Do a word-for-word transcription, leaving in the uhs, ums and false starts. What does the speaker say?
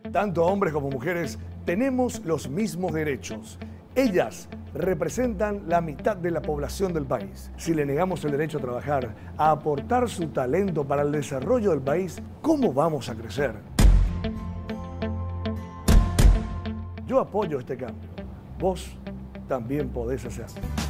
Tanto hombres como mujeres tenemos los mismos derechos. Ellas representan la mitad de la población del país. Si le negamos el derecho a trabajar, a aportar su talento para el desarrollo del país, ¿cómo vamos a crecer? Yo apoyo este cambio. Vos también podés hacerlo.